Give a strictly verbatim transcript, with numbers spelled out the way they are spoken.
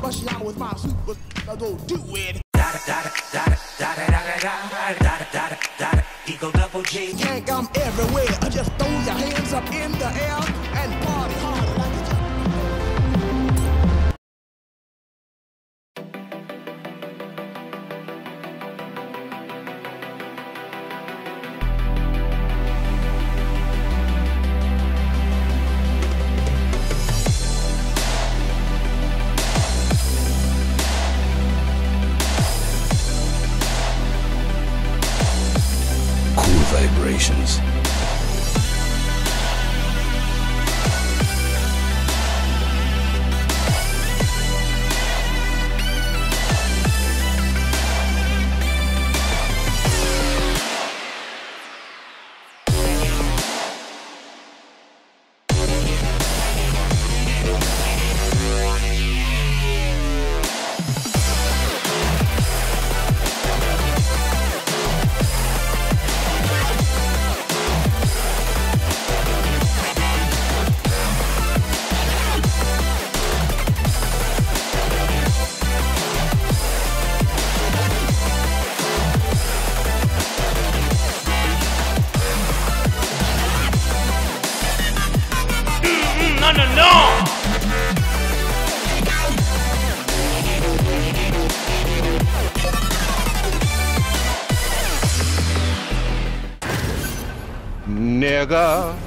rushing out with my super. I go do it. Eagle double G. Yank, I'm everywhere. Just throw your hands up in the air and party hard like it's just. Vibrations. No, no, no! Nigga.